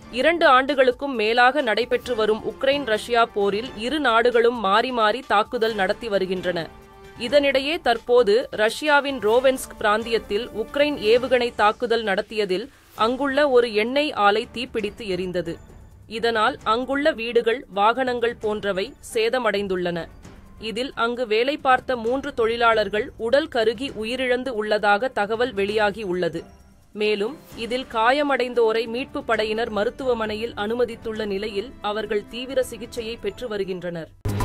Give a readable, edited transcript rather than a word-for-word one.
2 ஆண்டுகளுக்கும் மேலாக நடைபெற்று வரும் உக்ரைன் ரஷ்யா போரில் இரு நாடுகளும் மாறி மாறி தாக்குதல் நடத்தி வருகின்றன. இதனிடையே தற்போது ரஷ்யாவின் ரோவென்ஸ்க் பிராந்தியத்தில் உக்ரைன் ஏவுகணை தாக்குதல் நடத்தியதில் அங்குள்ள ஒரு எண்ணெய் ஆலை தீப்பிடித்து எரிந்தது. இதனால் அங்குள்ள வீடுகள், வாகனங்கள் போன்றவை சேதமடைந்துள்ளன. இதில் அங்கு வேலை பார்த்த 3 தொழிலாளர்கள் உடல் கருகி உயிரிழந்து உள்ளதாக தகவல் வெளியாகி உள்ளது. மேலும் இதில் காயமடைந்தோரை மீட்பு படையினர் மருத்துவமனையில் அனுமதித்துள்ள நிலையில் அவர்கள் தீவிர சிகிச்சையை பெற்று வருகின்றனர்.